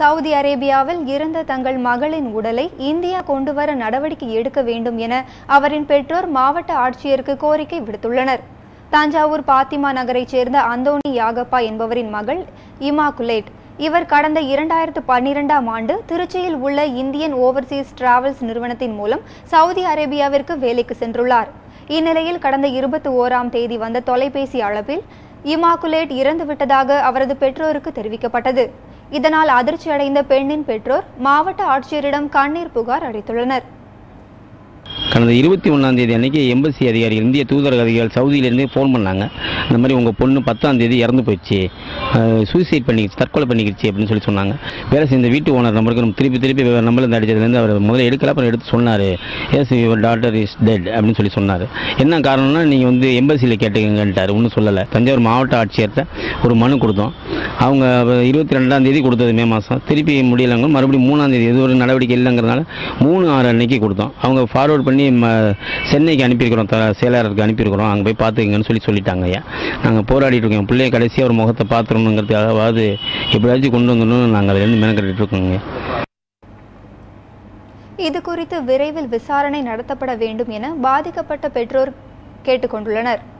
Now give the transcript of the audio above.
Saudi அரேபியாவில் இறந்த தங்கள் மகளின் உடலை இந்தியா கொண்டுவர நடவடிக்கை எடுக்க வேண்டும் என அவரின் பெற்றோர் மாவட்ட ஆட்சியருக்கு கோரிக்கை விடுத்துள்ளனர். தஞ்சாவூர் பாத்திமா நகரைச் சேர்ந்த அந்தோணி யாகப்பா என்பவரின் மகள் இமாகுலேட். இவர் கடந்த 2012ஆம் ஆண்டு திருச்சியில் உள்ள இந்தியன் ஓவர்சீஸ் டிராவல்ஸ் நிறுவனத்தின் மூலம் சவுதி அரேபியாவிற்கு வேலைக்கு சென்றுள்ளார். இந்நிலையில் கடந்த 21ஆம் தேதி வந்த தொலைபேசி அழைப்பில் இமாகுலேட் இறந்துவிட்டதாக அவரது பெற்றோருக்கு தெரிவிக்கப்பட்டது. இதனால் அதிர்ச்சி அடைந்த பெண்ணின் பெற்றோர் மாவட்ட ஆட்சியரிடம் கண்ணீர் புகார் அளித்துள்ளனர். கடந்த 21ஆம் தேதி அன்னைக்கு எம்பசி அதிகாரிகள், இந்திய தூதரக அதிகாரிகள் சவுதியிலேருந்து ஃபோன் பண்ணாங்க. இந்த மாதிரி உங்கள் பொண்ணு 10ஆம் தேதி இறந்து போயிடுச்சு, சூசைட் பண்ணிக்கிச்சு, தற்கொலை பண்ணிக்கிச்சு அப்படின்னு சொல்லி சொன்னாங்க. வேலை செஞ்ச வீட்டு ஓனர் நம்பருக்கு நம்ம திருப்பி நம்பர் அடிச்சதுலேருந்து அவர் முதல்ல எடுக்கல, அப்புறம் எடுத்து சொன்னார், yes your daughter is dead அப்படின்னு சொல்லி சொன்னார். என்ன காரணம்னா நீங்கள் வந்து எம்பசியில் கேட்டுக்கங்கன்ட்டார், ஒன்றும் சொல்லலை. தஞ்சாவூர் மாவட்ட ஆட்சியர்கிட்ட ஒரு மனு கொடுத்தோம். அவங்க 22ஆம் தேதி கொடுத்தது மே மாதம், திருப்பி முடியலைங்க. மறுபடியும் 3ஆம் தேதி எது ஒரு நடவடிக்கை இல்லைங்கிறதுனால 3/6 அன்னைக்கு கொடுத்தோம். அவங்க ஃபார்வர்ட் பண்ணி சென்னைக்கு அனுப்பியிருக்கிறோம், செயலாளருக்கு அனுப்பியிருக்கிறோம், அங்கே போய் பார்த்துக்கங்கன்னு சொல்லிட்டாங்க. ஐயா, நாங்கள் போராடிட்டு இருக்கோம். பிள்ளைய கடைசியாக ஒரு முகத்தை பார்த்துடணுங்கிறதுக்காகவாது எப்படியாச்சும் கொண்டு வந்துடணும்னு நாங்கள் அதிலேருந்து மெனக்கட்டு இருக்கோங்க. இது குறித்து விரைவில் விசாரணை நடத்தப்பட வேண்டும் என பாதிக்கப்பட்ட பெற்றோர் கேட்டுக்கொண்டுள்ளனர்.